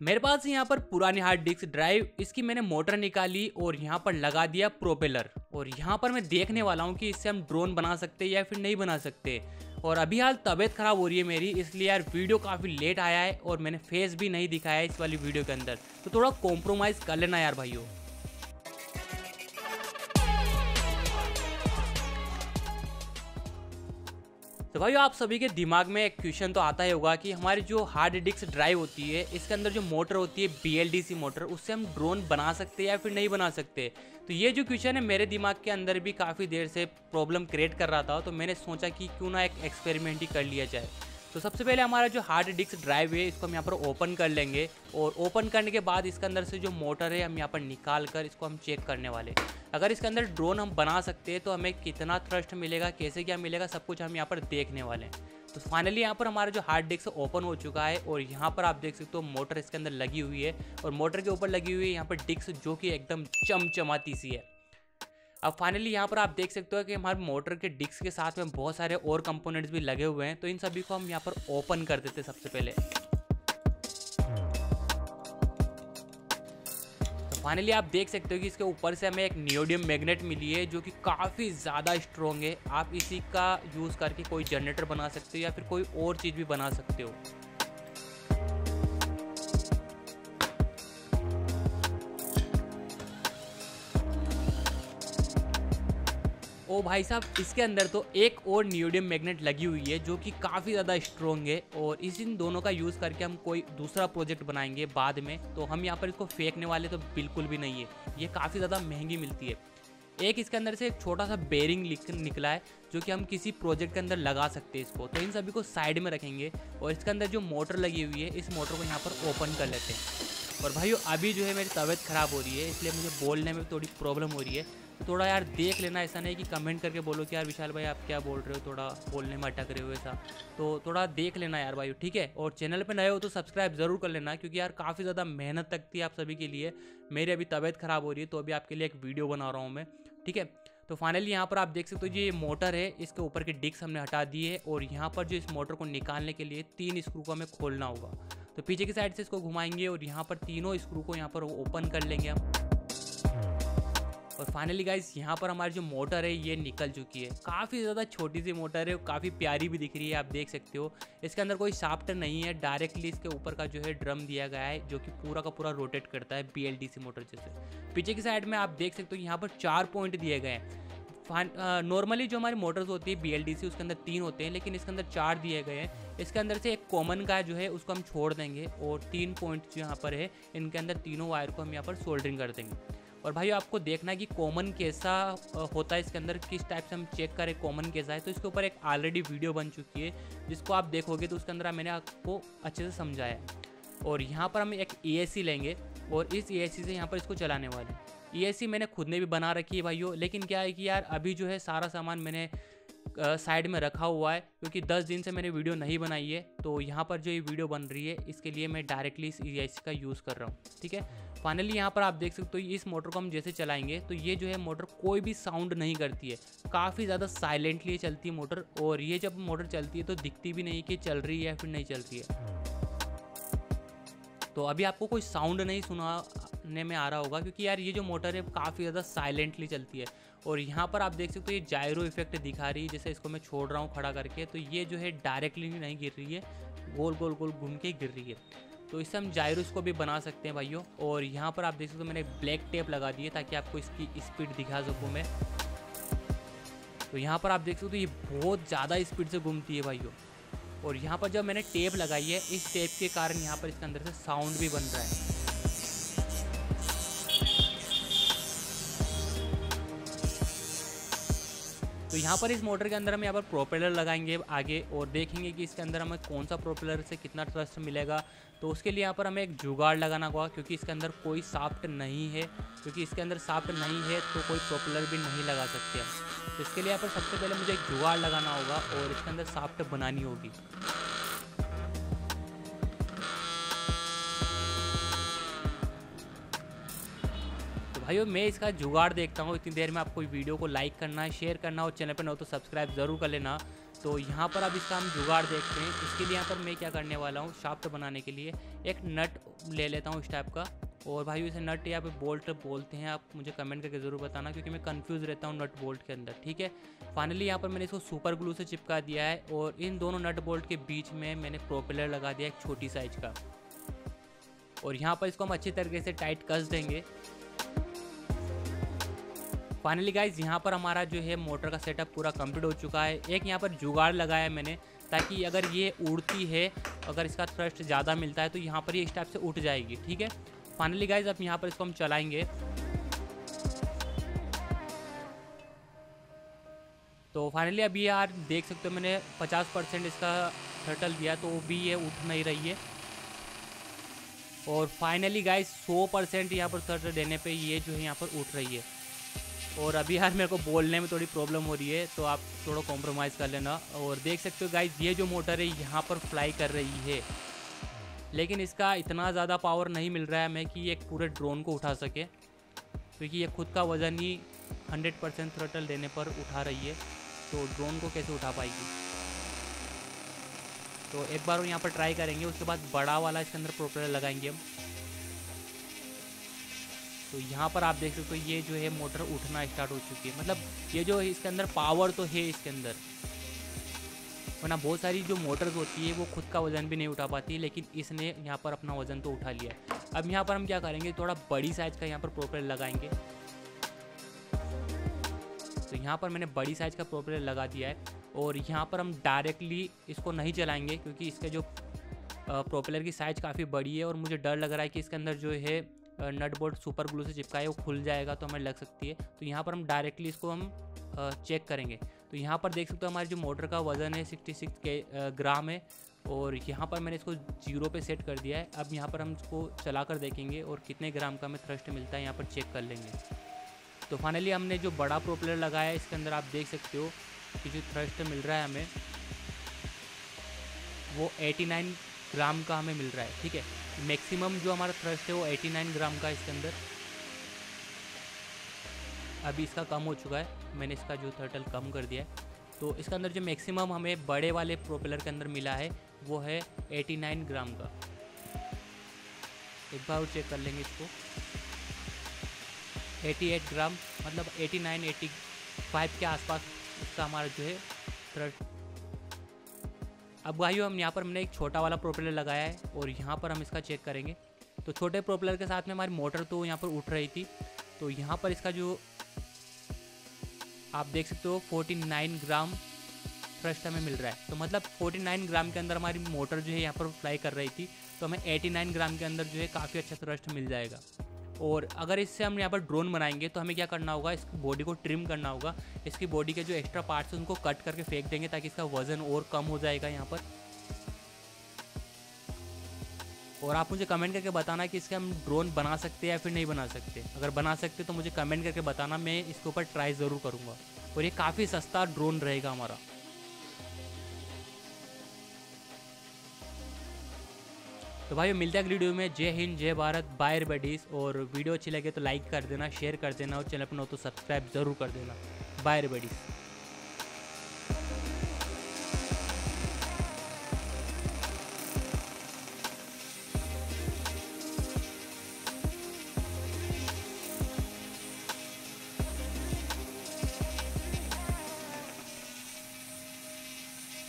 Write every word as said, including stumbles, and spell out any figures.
मेरे पास यहाँ पर पुरानी हार्ड डिस्क ड्राइव, इसकी मैंने मोटर निकाली और यहाँ पर लगा दिया प्रोपेलर। और यहाँ पर मैं देखने वाला हूँ कि इससे हम ड्रोन बना सकते हैं या फिर नहीं बना सकते। और अभी हाल तबीयत ख़राब हो रही है मेरी, इसलिए यार वीडियो काफ़ी लेट आया है और मैंने फेस भी नहीं दिखाया है इस वाली वीडियो के अंदर, तो थोड़ा कॉम्प्रोमाइज़ कर लेना यार भाइयों। तो भाई आप सभी के दिमाग में एक क्वेश्चन तो आता ही होगा कि हमारी जो हार्ड डिस्क ड्राइव होती है, इसके अंदर जो मोटर होती है B L D C motor, उससे हम ड्रोन बना सकते हैं या फिर नहीं बना सकते। तो ये जो क्वेश्चन है मेरे दिमाग के अंदर भी काफ़ी देर से प्रॉब्लम क्रिएट कर रहा था, तो मैंने सोचा कि क्यों ना एक एक्सपेरिमेंट ही कर लिया जाए। तो सबसे पहले हमारा जो हार्ड डिस्क ड्राइव है इसको हम यहाँ पर ओपन कर लेंगे और ओपन करने के बाद इसके अंदर से जो मोटर है हम यहाँ पर निकाल कर इसको हम चेक करने वाले। अगर इसके अंदर ड्रोन हम बना सकते हैं तो हमें कितना थ्रस्ट मिलेगा, कैसे क्या मिलेगा, सब कुछ हम यहाँ पर देखने वाले हैं। तो फाइनली यहाँ पर हमारा जो हार्ड डिस्क ओपन हो चुका है और यहाँ पर आप देख सकते हो मोटर इसके अंदर लगी हुई है और मोटर के ऊपर लगी हुई है यहाँ पर डिस्क जो कि एकदम चमचमाती सी है। अब फाइनली यहाँ पर आप देख सकते हो कि हमारे मोटर के डिस्क के साथ में बहुत सारे और कंपोनेंट्स भी लगे हुए हैं, तो इन सभी को हम यहाँ पर ओपन कर देते हैं सबसे पहले। तो फाइनली आप देख सकते हो कि इसके ऊपर से हमें एक नियोडियम मैग्नेट मिली है जो कि काफ़ी ज़्यादा स्ट्रॉन्ग है। आप इसी का यूज़ करके कोई जनरेटर बना सकते हो या फिर कोई और चीज़ भी बना सकते हो। ओ भाई साहब, इसके अंदर तो एक और नियोडियम मैग्नेट लगी हुई है जो कि काफ़ी ज़्यादा स्ट्रॉन्ग है और इस इन दोनों का यूज़ करके हम कोई दूसरा प्रोजेक्ट बनाएंगे बाद में। तो हम यहाँ पर इसको फेंकने वाले तो बिल्कुल भी नहीं है, ये काफ़ी ज़्यादा महंगी मिलती है। एक इसके अंदर से एक छोटा सा बेरिंग निकला है जो कि हम किसी प्रोजेक्ट के अंदर लगा सकते हैं इसको। तो इन सभी को साइड में रखेंगे और इसके अंदर जो मोटर लगी हुई है इस मोटर को यहाँ पर ओपन कर लेते हैं। और भाइयों अभी जो है मेरी तबीयत ख़राब हो रही है, इसलिए मुझे बोलने में थोड़ी प्रॉब्लम हो रही है, तो थोड़ा यार देख लेना। ऐसा नहीं कि कमेंट करके बोलो कि यार विशाल भाई आप क्या बोल रहे हो, थोड़ा बोलने में अटक रहे हो, ऐसा तो थोड़ा देख लेना यार भाई, ठीक है। और चैनल पे नए हो तो सब्सक्राइब ज़रूर कर लेना, क्योंकि यार काफ़ी ज़्यादा मेहनत लगती है आप सभी के लिए। मेरी अभी तबीयत ख़राब हो रही है तो अभी आपके लिए एक वीडियो बना रहा हूँ मैं, ठीक है। तो फाइनली यहाँ पर आप देख सकते हो ये मोटर है, इसके ऊपर की डिस्क हमने हटा दी है और यहाँ पर जो इस मोटर को निकालने के लिए तीन स्क्रू को हमें खोलना होगा। तो पीछे की साइड से इसको घुमाएंगे और यहाँ पर तीनों स्क्रू को यहाँ पर ओपन कर लेंगे हम। और फाइनली गाइस यहाँ पर हमारी जो मोटर है ये निकल चुकी है। काफ़ी ज़्यादा छोटी सी मोटर है, काफ़ी प्यारी भी दिख रही है, आप देख सकते हो। इसके अंदर कोई शाफ्ट नहीं है, डायरेक्टली इसके ऊपर का जो है ड्रम दिया गया है जो कि पूरा का पूरा रोटेट करता है B L D C motor जैसे। पीछे की साइड में आप देख सकते हो यहाँ पर चार पॉइंट दिए गए हैं। नॉर्मली जो हमारी मोटर्स होती है बी एल डी सी उसके अंदर तीन होते हैं, लेकिन इसके अंदर चार दिए गए हैं। इसके अंदर से एक कॉमन का जो है उसको हम छोड़ देंगे और तीन पॉइंट जो यहाँ पर है इनके अंदर तीनों वायर को हम यहाँ पर सोल्डरिंग कर देंगे। और भाई आपको देखना है कि कॉमन कैसा होता है इसके अंदर, किस टाइप से हम चेक करें कॉमन कैसा है। तो इसके ऊपर एक ऑलरेडी वीडियो बन चुकी है जिसको आप देखोगे तो उसके अंदर मैंने आपको अच्छे से समझाया है। और यहाँ पर हम एक ए एस सी लेंगे और इस ए एस सी से यहाँ पर इसको चलाने वाले। ए एस सी मैंने खुद ने भी बना रखी है भाइयों, लेकिन क्या है कि यार अभी जो है सारा सामान मैंने साइड में रखा हुआ है क्योंकि दस दिन से मैंने वीडियो नहीं बनाई है। तो यहाँ पर जो ये वीडियो बन रही है इसके लिए मैं डायरेक्टली इस ए एस सी का यूज़ कर रहा हूँ, ठीक है। फाइनली यहाँ पर आप देख सकते हो इस मोटर को हम जैसे चलाएंगे तो ये जो है मोटर कोई भी साउंड नहीं करती है, काफ़ी ज़्यादा साइलेंटली चलती है मोटर। और ये जब मोटर चलती है तो दिखती भी नहीं कि चल रही है या फिर नहीं चल रही है। तो अभी आपको कोई साउंड नहीं सुनाने में आ रहा होगा क्योंकि यार ये जो मोटर है काफ़ी ज़्यादा साइलेंटली चलती है। और यहाँ पर आप देख सकते हो ये जायरो इफेक्ट दिखा रही है, जैसे इसको मैं छोड़ रहा हूँ खड़ा करके तो ये जो है डायरेक्टली नहीं गिर रही है, गोल गोल गोल घूम के गिर रही है। तो इससे हम जायरोस को भी बना सकते हैं भाइयों। और यहाँ पर आप देख सकते हो मैंने ब्लैक टेप लगा दी है ताकि आपको इसकी स्पीड दिखा सकूँ मैं। तो यहाँ पर आप देख सकते हो ये बहुत ज़्यादा स्पीड से घूमती है भाइयों। और यहाँ पर जब मैंने टेप लगाई है इस टेप के कारण यहाँ पर इसके अंदर से साउंड भी बन रहा है। तो यहाँ पर इस मोटर के अंदर हम यहाँ पर प्रोपेलर लगाएंगे आगे और देखेंगे कि इसके अंदर हमें कौन सा प्रोपेलर से कितना थ्रस्ट मिलेगा। तो उसके लिए यहाँ पर हमें एक जुगाड़ लगाना होगा क्योंकि इसके अंदर कोई शाफ्ट नहीं है, क्योंकि इसके अंदर शाफ्ट नहीं है तो कोई प्रोपेलर भी नहीं लगा सकते हम। तो इसके लिए यहाँ पर सबसे पहले मुझे एक जुगाड़ लगाना होगा और इसके अंदर शाफ्ट बनानी होगी। भाइयों मैं इसका जुगाड़ देखता हूँ, इतनी देर में आपको वीडियो को लाइक करना है, शेयर करना और चैनल पर न हो तो सब्सक्राइब ज़रूर कर लेना। तो यहाँ पर अब इसका हम जुगाड़ देखते हैं। इसके लिए यहाँ पर मैं क्या करने वाला हूँ, शाफ्ट बनाने के लिए एक नट ले लेता हूँ इस टाइप का। और भाई इसे नट या पे बोल्ट बोलते हैं, आप मुझे कमेंट करके ज़रूर बताना, क्योंकि मैं कंफ्यूज रहता हूँ नट बोल्ट के अंदर। ठीक है, फाइनली यहाँ पर मैंने इसको सुपर ग्लू से चिपका दिया है और इन दोनों नट बोल्ट के बीच में मैंने प्रोपेलर लगा दिया एक छोटी साइज का। और यहाँ पर इसको हम अच्छी तरीके से टाइट कस देंगे। फाइनली गाइज यहाँ पर हमारा जो है मोटर का सेटअप पूरा कंप्लीट हो चुका है। एक यहाँ पर जुगाड़ लगाया है मैंने, ताकि अगर ये उड़ती है, अगर इसका थ्रस्ट ज़्यादा मिलता है तो यहाँ पर ये इस टाइप से उठ जाएगी। ठीक है, फाइनली गाइज अब यहाँ पर इसको हम चलाएंगे। तो फाइनली अभी यार देख सकते हो मैंने पचास परसेंट इसका थ्रटल दिया, तो भी ये उठ नहीं रही है। और फाइनली गाइज सौ परसेंट यहाँ पर थ्रटल देने पे ये जो है यहाँ पर उठ रही है। और अभी यार मेरे को बोलने में थोड़ी प्रॉब्लम हो रही है, तो आप थोड़ा कॉम्प्रोमाइज़ कर लेना। और देख सकते हो गाइज ये जो मोटर है यहाँ पर फ्लाई कर रही है, लेकिन इसका इतना ज़्यादा पावर नहीं मिल रहा है हमें कि ये एक पूरे ड्रोन को उठा सके, क्योंकि ये खुद का वज़न ही हंड्रेड परसेंट थ्रटल देने पर उठा रही है, तो ड्रोन को कैसे उठा पाएगी। तो एक बार वो यहाँ पर ट्राई करेंगे, उसके बाद बड़ा वाला इसके अंदर प्रोपेलर लगाएंगे हम। तो यहाँ पर आप देख सकते हो ये जो है मोटर उठना स्टार्ट हो चुकी है। मतलब ये जो इसके अंदर पावर तो है इसके अंदर, वरना बहुत सारी जो मोटर्स होती है वो खुद का वज़न भी नहीं उठा पाती, लेकिन इसने यहाँ पर अपना वज़न तो उठा लिया है। अब यहाँ पर हम क्या करेंगे, थोड़ा बड़ी साइज़ का यहाँ पर प्रोपेलर लगाएंगे। तो यहाँ पर मैंने बड़ी साइज़ का प्रोपेलर लगा दिया है और यहाँ पर हम डायरेक्टली इसको नहीं चलाएंगे, क्योंकि इसके जो प्रोपेलर की साइज़ काफ़ी बड़ी है और मुझे डर लग रहा है कि इसके अंदर जो है नट बोल्ट सुपर ग्लू से चिपका है वो खुल जाएगा, तो हमें लग सकती है। तो यहाँ पर हम डायरेक्टली इसको हम चेक करेंगे। तो यहाँ पर देख सकते हो हमारी जो मोटर का वज़न है छियासठ के ग्राम है और यहाँ पर मैंने इसको जीरो पे सेट कर दिया है। अब यहाँ पर हम इसको चला कर देखेंगे और कितने ग्राम का हमें थ्रस्ट मिलता है यहाँ पर चेक कर लेंगे। तो फाइनली हमने जो बड़ा प्रोपेलर लगाया है इसके अंदर आप देख सकते हो कि जो थ्रस्ट मिल रहा है हमें वो नवासी ग्राम का हमें मिल रहा है। ठीक है, मैक्सिमम जो हमारा थ्रस्ट है वो नवासी ग्राम का इसके अंदर। अभी इसका कम हो चुका है, मैंने इसका जो थ्रटल कम कर दिया है। तो इसके अंदर जो मैक्सिमम हमें बड़े वाले प्रोपेलर के अंदर मिला है वो है नवासी ग्राम का। एक बार चेक कर लेंगे इसको, अट्ठासी ग्राम, मतलब नवासी पचासी के आसपास इसका हमारा जो है थ्रस्ट। अब भाइयों हम यहाँ पर हमने एक छोटा वाला प्रोपेलर लगाया है और यहाँ पर हम इसका चेक करेंगे। तो छोटे प्रोपेलर के साथ में हमारी मोटर तो यहाँ पर उठ रही थी, तो यहाँ पर इसका जो आप देख सकते हो उनचास ग्राम थ्रस्ट हमें मिल रहा है। तो मतलब उनचास ग्राम के अंदर हमारी मोटर जो है यहाँ पर फ्लाई कर रही थी, तो हमें नवासी ग्राम के अंदर जो है काफ़ी अच्छा थ्रस्ट मिल जाएगा। और अगर इससे हम यहाँ पर ड्रोन बनाएंगे तो हमें क्या करना होगा, इसकी बॉडी को ट्रिम करना होगा। इसकी बॉडी के जो एक्स्ट्रा पार्ट्स हैं उनको कट करके फेंक देंगे, ताकि इसका वज़न और कम हो जाएगा यहाँ पर। और आप मुझे कमेंट करके बताना कि इसके हम ड्रोन बना सकते हैं या फिर नहीं बना सकते। अगर बना सकते तो मुझे कमेंट करके बताना, मैं इसके ऊपर ट्राई ज़रूर करूँगा। और ये काफ़ी सस्ता ड्रोन रहेगा हमारा। तो भाई मिलते हैं अगली वीडियो में। जय हिंद, जय भारत, बाय बडीज। और वीडियो अच्छी लगे तो लाइक कर देना, शेयर कर देना और चैनल पर न हो तो सब्सक्राइब जरूर कर देना। Bye buddies.